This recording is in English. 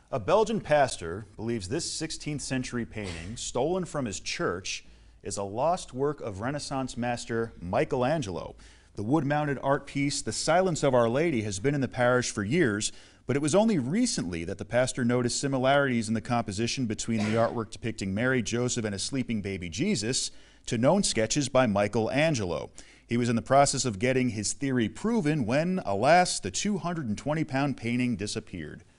A Belgian pastor believes this 16th century painting, stolen from his church, is a lost work of Renaissance master Michelangelo. The wood-mounted art piece, The Silence of Our Lady, has been in the parish for years, but it was only recently that the pastor noticed similarities in the composition between the artwork depicting Mary, Joseph, and a sleeping baby Jesus to known sketches by Michelangelo. He was in the process of getting his theory proven when, alas, the 220-pound painting disappeared.